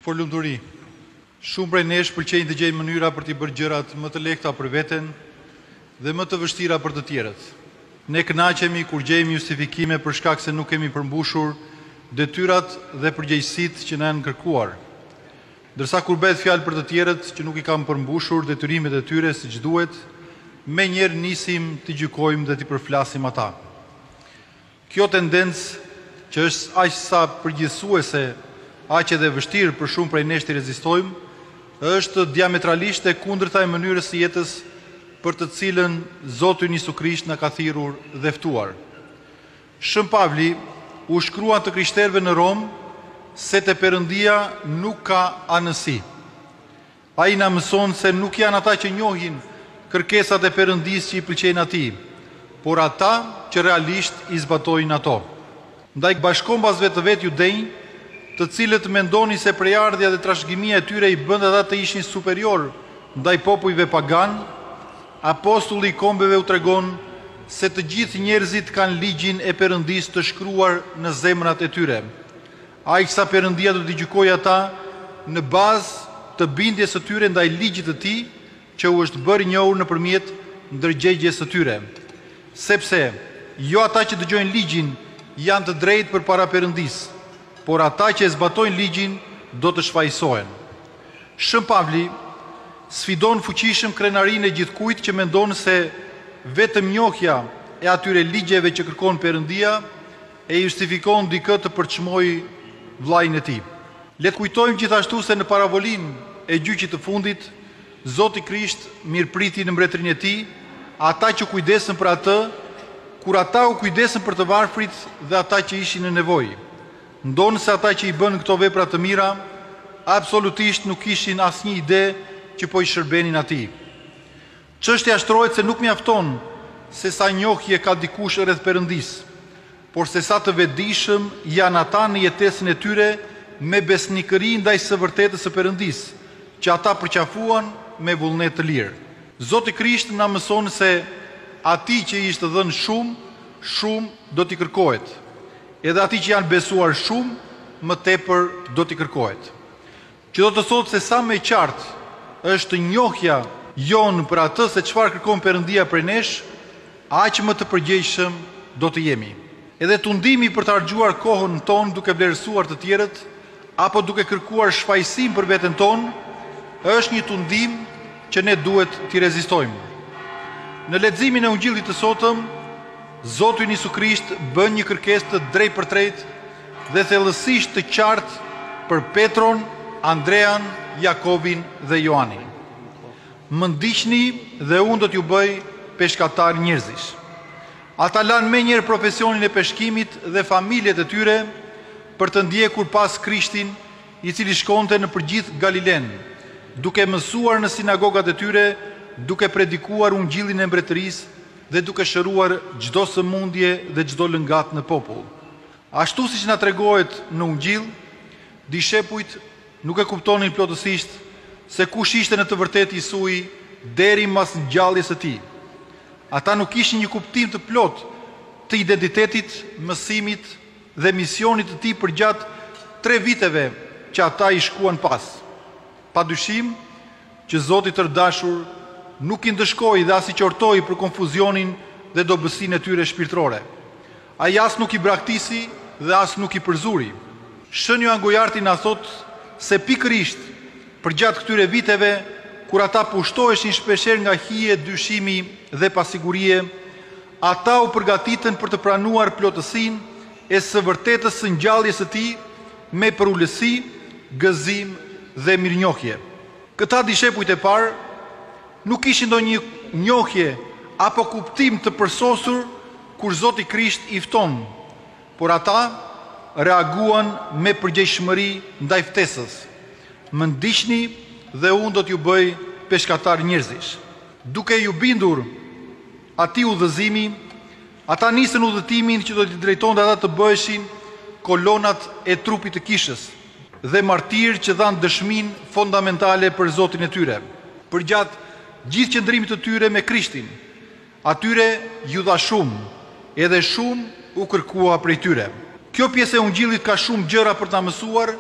Por lumturi. Shumë prej nesh pëlqejnë të gjejnë mënyra për t'i bërë gjërat më të lehta për veten dhe më të vështira për të tjerët. Ne kënaqemi kur gjejmë justifikime për shkak se nuk kemi përmbushur detyrat dhe përgjegjësitë që na janë kërkuar. Ndërsa kur bëhet fjalë për të tjerët që nuk i kanë përmbushur detyrimet e tyre siç duhet, menjëherë nisim të gjykojmë dhe të përflasim ata. Kjo tendencë që është aq sa përgjithësuese, aq edhe vështirë për shumë prej nesh të rezistojmë, është diametralisht e kundërta e mënyrës së jetës për të cilën Zoti Jezu Krisht na ka thirrur dhe ftuar. Shën Pavli u shkruan të krishterëve në Rom se te Perëndia nuk ka anësi. Ai na mëson se nuk janë ata që njohin kërkesat e Perëndisë që i pëlqejnë atij, por ata që realisht i zbatojnë ato. Ndaj bashkombasve të vet judej, të cilët mendonin se prejardhja dhe trashëgimia e tyre i bën ata të ishin superior ndaj popujve pagan, apostulli i kombeve u tregon se të gjithë njerëzit kanë ligjin e Perëndisë të shkruar në zemrat e tyre. Aq sa Perëndia do t'i gjykojë ata në bazë të bindjes së tyre ndaj ligjit të tij, që u është bërë i njohur nëpërmjet ndërgjegjes së tyre. Sepse jo ata që dëgjojnë ligjin janë të drejtë përpara Perëndisë, por ata që e zbatojnë ligjin do të shfaqsohen. Shën Pavli sfidon fuqishëm krenarinë e gjithkujt që mendon se vetëm njohja e atyre ligjeve që kërkon Perëndia e justifikon dikë të përçmojë vllajën e tij. Le të kujtojmë gjithashtu se në paravolinë e gjyqit të fundit, Zoti Krisht mirëpriti në mbretërinë e tij ata që kujdesen për atë, kur ata u kujdesen për të varfrit dhe ata që ishin në nevojë. Ndonë se ata që i bën këto vepra të mira, absolutisht nuk ishin asnjë ide që po i shërbenin atij. Çështja shtrohet se nuk mjafton se sa njohje ka dikush rreth Perëndisë, por se sa të vetëdijshëm janë ata në jetesën e tyre me besnikëri ndaj së vërtetës së Perëndisë, që ata përqafuan me vullnet të lirë. Zoti Krisht na mëson se atij që i është dhënë shumë, shumë do t'i kërkohet. Edhe ati që janë besuar shumë, më tepër do t'i kërkohet. Që do të thotë se sa më e qartë është njohja jonë për atë se çfarë kërkon Perëndia prej nesh, aq më të përgjegjshëm do të jemi. Edhe tundimi për të harxuar kohën tonë duke vlerësuar të tjerët, apo duke kërkuar shfaqësim për veten tonë, është një tundim që ne duhet t'i rezistojmë. Në leximin e Ungjillit të sotëm, Zoti Jezu Krisht bën një kërkesë të drejtpërtretë dhe thellësisht të qartë për Petron, Andrean, Jakobin dhe Joanin. Më ndiqni dhe unë do t'ju bëj peshkatar njerëzish. Ata lanë menjëherë profesionin e peshkimit dhe familjet e tyre për të ndjekur pas Krishtin, i cili shkonte në përgjith Galilen, duke mësuar në sinagogat e tyre, duke predikuar ungjillin e mbretërisë dhe duke shëruar çdo sëmundje dhe çdo lëngat në popull. Ashtu siç na tregohet në Ungjill, dishepujt nuk e kuptonin plotësisht se kush ishte në të vërtetë Jesui deri mas ngjalljes së tij. Ata nuk kishin një kuptim të plot të identitetit, mësimit dhe misionit të tij përgjatë 3 viteve që ata i shkuan pas. Padyshim që Zoti i tërdashur nuk i ndëshkoi dhe as i qortoi për konfuzionin dhe dobësinë e tyre shpirtërore. Ai as nuk i braktisi dhe as nuk i përzuri. Shën Joan Gojarti na thot se pikërisht përgjatë këtyre viteve, kur ata pushtoheshin shpeshherë nga hije, dyshimi dhe pasigurie, ata u përgatitën për të pranuar plotësinë e së vërtetës së ngjalljes së tij me përulësi, gëzim dhe mirënjohje. Këta dishepujt e parë nuk kishin ndonjë njohje apo kuptim të përsosur kur Zoti Krisht i fton, por ata reaguan me përgjegjshmëri ndaj ftesës. Më ndiqni dhe unë do t'ju bëj peshkatar njerëzish. Duke ju bindur atij udhëzimi, ata nisën udhëtimin që do t'i drejtonte ata të bëheshin kolonat e trupit të kishës dhe martirë që dhanë dëshminë fondamentale për Zotin e tyre. Përgjatë gjithë qëndrimit të tyre me Krishtin, atyre ju dha shumë, edhe shumë u kërkua prej tyre. Kjo pjesë e Ungjillit ka shumë gjëra për ta mësuar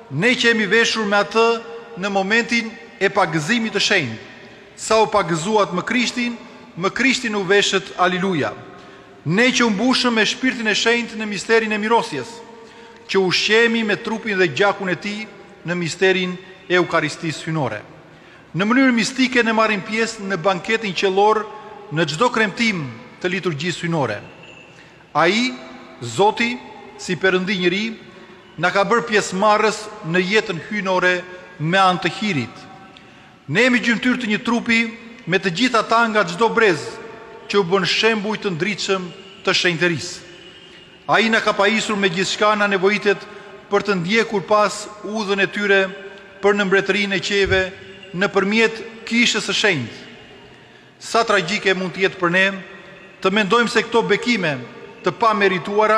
ne që jemi veshur me atë në momentin e pagëzimit të shenjtë. Sa u pagëzuat më Krishtin u veshët, aleluja. Ne që u mbushëm me shpirtin e shenjtë në misterin e mirosjes, që ushqemi me trupin dhe gjakun e tij në misterin e Eukaristisë hynore. Në mënyrë mistike ne marrim pjesë në banketin qiellor në çdo kremtim të liturgjisë hynore. Ai, Zoti, si Perëndi njëri, na ka bërë pjesëmarrës në jetën hynore me anë të hirit. Ne jemi gjymtyr të një trupi me të gjitha ata nga çdo brez që u bën shembull të ndritshëm të shenjtërisë. Ai na ka pajisur me gjithçka na nevojitet për të ndjekur pas udhën e tyre për në mbretërinë e qeve nëpërmjet kishës së shenjtë. Sa tragjike mund të jetë për ne të mendojmë se këto bekime të pamerituara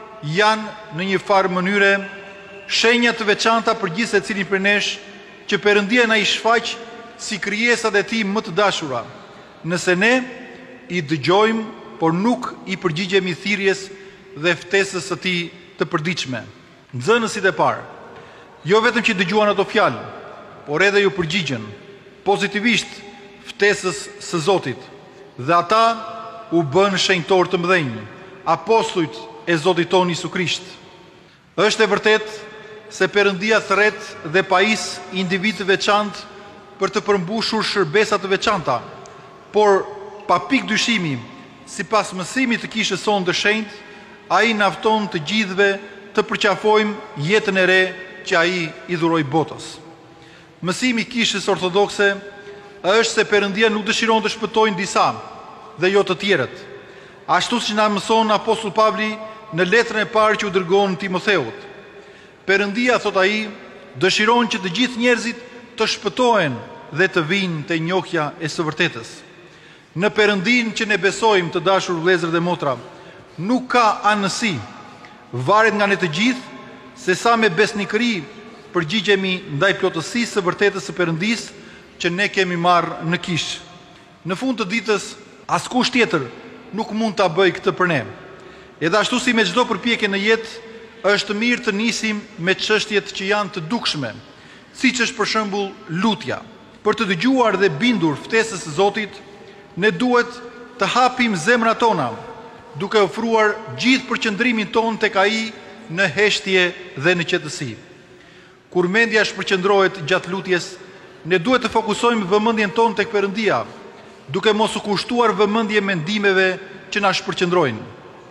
janë në një farë mënyre shenja të veçanta për gjithë secilin prej nesh që Perëndia na i shfaq si krijesat e tij më të dashura, nëse ne i dëgjojmë, por nuk i përgjigjemi thirrjes dhe ftesës së tij të përditshme. Nxënësit e parë, jo vetëm që dëgjuan ato fjalë, por edhe ju përgjigjen pozitivisht ftesës së Zotit, dhe ata u bën shenjtor të mëdhenj, apostujt e Zotit tonë Isu Krisht. Është e vërtet se Perëndia thret dhe pajis individ të veçantë për të përmbushur shërbesa të veçanta, por pa pikë dyshimi, sipas mësimit të kishës sonë të shenjtë, ai na fton të gjithëve të përqafojmë jetën e re që ai i dhuroi botës. Mësimi i kishës ortodokse është se Perëndia nuk dëshiron të shpëtojnë disa dhe jo të tjerët. Ashtu si na mëson Apostulli Pavli në letrën e parë që u dërgon Timotheut. Perëndia, thot ai, dëshiron që të gjithë njerëzit të shpëtohen dhe të vinë te njohja e së vërtetës. Në Perëndin që ne besojmë, të dashur vëllezër dhe motra, nuk ka anësi. Varet nga ne të gjithë se sa me besnikëri përgjigjemi ndaj plotësisë së vërtetës së Perëndisë që ne kemi marrë në kishë. Në fund të ditës, askush tjetër nuk mund ta bëjë këtë për ne. Edhe ashtu si me çdo përpjekje në jetë, është mirë të nisim me çështjet që janë të dukshme, siç është për shembull lutja. Për të dëgjuar dhe bindur ftesës së Zotit, ne duhet të hapim zemrat tona, duke ofruar gjithë përqendrimin ton tek ai në heshtje dhe në qetësi. Kur mendja shpërqendrohet gjatë lutjes, ne duhet të fokusojmë vëmendjen tonë tek Perëndia, duke mos u kushtuar vëmendje mendimeve që na shpërqendrojnë.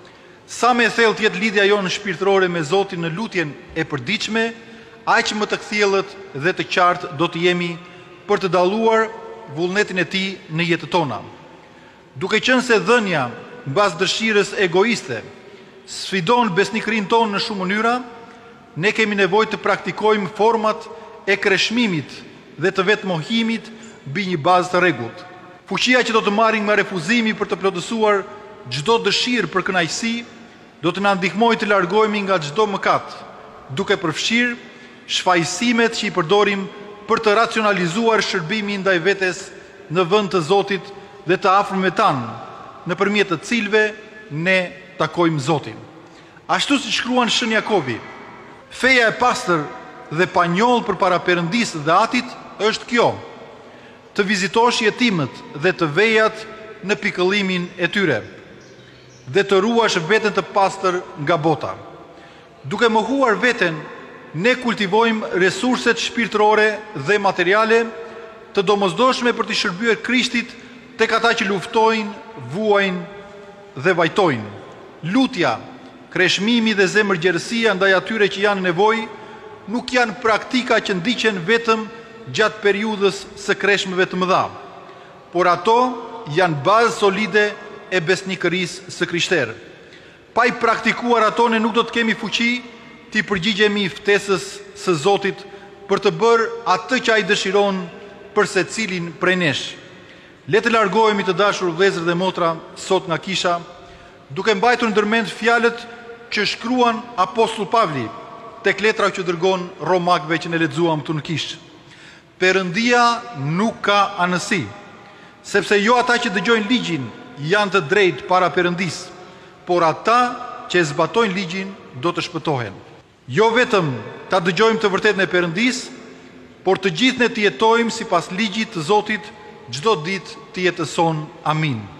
Sa më e thellë të jetë lidhja jonë shpirtërore me Zotin në lutjen e përditshme, aq më të kthjellët dhe të qartë do të jemi për të dalluar vullnetin e tij në jetën tona. Duke qenë se dhënia mbas dëshirës egoiste sfidon besnikërinë tonë në shumë mënyra, ne kemi nevojë të praktikojmë format e kreshmimit dhe të vetmohimit mbi një bazë të rregullt. Fuqia që do të marrim nga refuzimi për të plotësuar çdo dëshirë për kënaqësi do të na ndihmojë të largohemi nga çdo mëkat, duke përfshirë shfaqësimet që i përdorim për të racionalizuar shërbimin ndaj vetes në vend të Zotit dhe të afërmëve tanë, nëpërmjet të cilëve ne takojmë Zotin. Ashtu si shkruan Shën Jakobi, feja e pastër dhe pa njollë përpara Perëndisë dhe Atit është kjo: të vizitosh jetimët dhe të vejat në pikëllimin e tyre, dhe të ruash veten të pastër nga bota. Duke mohuar veten, ne kultivojmë resurset shpirtërore dhe materiale të domosdoshme për të shërbyer Krishtit tek ata që luftojnë, vuajnë dhe vajtojnë. Lutja, kreshmimi dhe zemërgjerësia ndaj atyre që janë në nevojë nuk janë praktika që ndiqen vetëm gjatë periudhës së kreshmeve të mëdha, por ato janë bazë solide e besnikërisë së krishterë. Pa i praktikuar ato, ne nuk do të kemi fuqi të përgjigjemi ftesës së Zotit për të bërë atë që ai dëshiron për secilin prej nesh. Le të largohemi, të dashur vëllezër dhe motra, sot nga kisha, duke mbajtur ndërmend fjalët që shkruan Apostulli Pavli tek letra që dërgon Romakëve që ne lexuam këtu në kishë. Perëndia nuk ka anësi, sepse jo ata që dëgjojnë ligjin janë të drejtë para Perëndisë, por ata që zbatojnë ligjin do të shpëtohen. Jo vetëm ta dëgjojmë të vërtetën e Perëndis, por të gjithë ne të jetojmë sipas ligjit të Zotit çdo ditë të jetës son. Amin.